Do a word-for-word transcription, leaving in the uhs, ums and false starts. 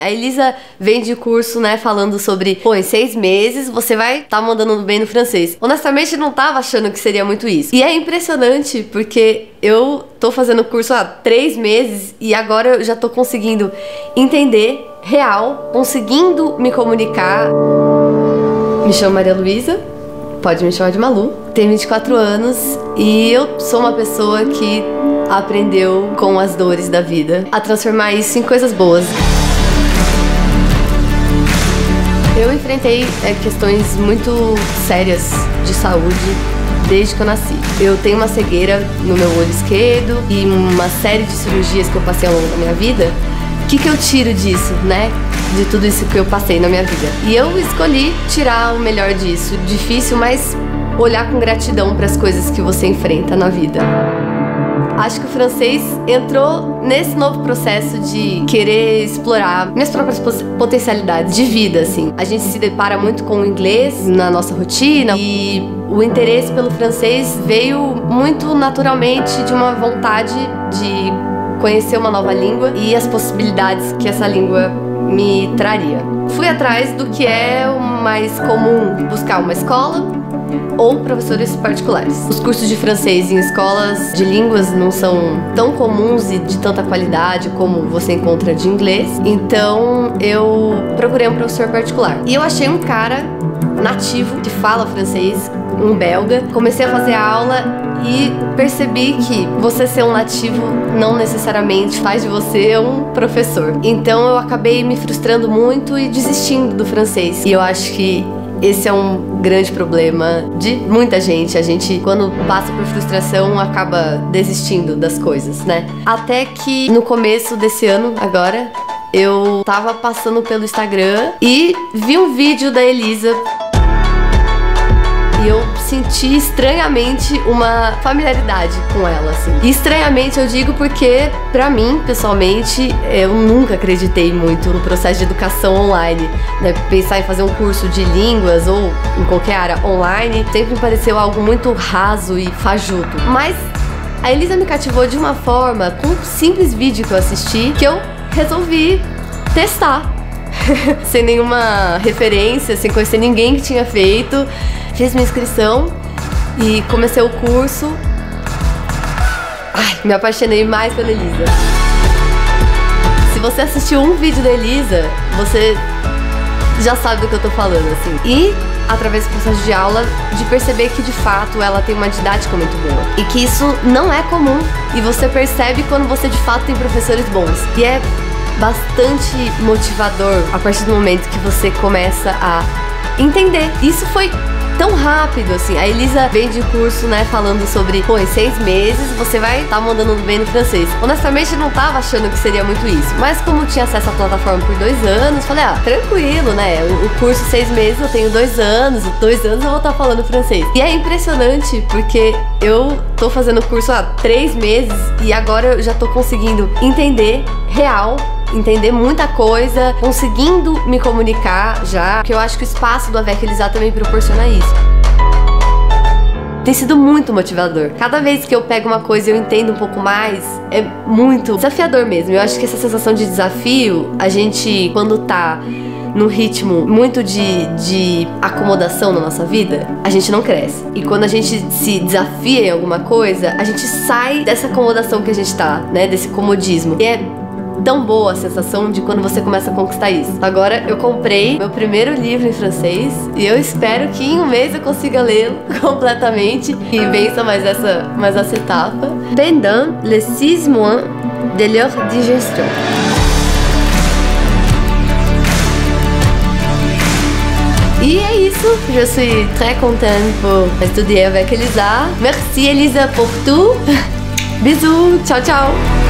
A Elisa vem de curso, né, falando sobre, pô, em seis meses você vai tá mandando bem no francês. Honestamente, não tava achando que seria muito isso. E é impressionante, porque eu tô fazendo curso há três meses e agora eu já tô conseguindo entender real, conseguindo me comunicar. Me chamo Maria Luísa, pode me chamar de Malu. Tenho vinte e quatro anos e eu sou uma pessoa que aprendeu com as dores da vida a transformar isso em coisas boas. Eu enfrentei é, questões muito sérias de saúde desde que eu nasci. Eu tenho uma cegueira no meu olho esquerdo e uma série de cirurgias que eu passei ao longo da minha vida. O que, que eu tiro disso, né? De tudo isso que eu passei na minha vida. E eu escolhi tirar o melhor disso. Difícil, mas olhar com gratidão para as coisas que você enfrenta na vida. Acho que o francês entrou nesse novo processo de querer explorar minhas próprias potencialidades de vida, assim. A gente se depara muito com o inglês na nossa rotina e o interesse pelo francês veio muito naturalmente de uma vontade de conhecer uma nova língua e as possibilidades que essa língua me traria. Fui atrás do que é o mais comum, buscar uma escola ou professores particulares. Os cursos de francês em escolas de línguas não são tão comuns e de tanta qualidade como você encontra de inglês, então eu procurei um professor particular. E eu achei um cara nativo que fala francês, um belga. Comecei a fazer aula e percebi que você ser um nativo não necessariamente faz de você um professor. Então eu acabei me frustrando muito e desistindo do francês. E eu acho que esse é um grande problema de muita gente. A gente, quando passa por frustração, acaba desistindo das coisas, né? Até que no começo desse ano, agora, eu tava passando pelo Instagram e vi um vídeo da Elisa. E eu senti estranhamente uma familiaridade com ela, assim. E estranhamente eu digo porque, pra mim, pessoalmente, eu nunca acreditei muito no processo de educação online, né? Pensar em fazer um curso de línguas ou em qualquer área online sempre me pareceu algo muito raso e fajuto. Mas a Elisa me cativou de uma forma, com um simples vídeo que eu assisti, que eu resolvi testar. Sem nenhuma referência, sem conhecer ninguém que tinha feito. Fiz minha inscrição e comecei o curso. Ai, me apaixonei mais pela Elisa. Se você assistiu um vídeo da Elisa, você já sabe do que eu tô falando, assim. E, através do processo de aula, de perceber que, de fato, ela tem uma didática muito boa. E que isso não é comum. E você percebe quando você, de fato, tem professores bons. E é bastante motivador a partir do momento que você começa a entender. Isso foi tão rápido, assim. A Elisa vem de curso, né, falando sobre, pô, em seis meses você vai tá mandando bem no francês. Honestamente, não tava achando que seria muito isso. Mas como tinha acesso à plataforma por dois anos, falei, ah, tranquilo, né? O, o curso seis meses, eu tenho dois anos, dois anos eu vou estar tá falando francês. E é impressionante, porque eu tô fazendo o curso há três meses e agora eu já tô conseguindo entender real, entender muita coisa, conseguindo me comunicar já, porque eu acho que o espaço do Avec Elisa também proporciona isso. Tem sido muito motivador. Cada vez que eu pego uma coisa e eu entendo um pouco mais, é muito desafiador mesmo. Eu acho que essa sensação de desafio, a gente, quando tá num ritmo muito de, de acomodação na nossa vida, a gente não cresce. E quando a gente se desafia em alguma coisa, a gente sai dessa acomodação que a gente tá, né, desse comodismo. E é tão boa a sensação de quando você começa a conquistar isso. Agora eu comprei meu primeiro livro em francês e eu espero que em um mês eu consiga lê-lo completamente e vença mais essa, mais essa etapa. Pendant les six mois de leur digestion. E é isso, je suis très contente pour étudier avec Elisa. Merci Elisa pour tout. Bisous, tchau, tchau.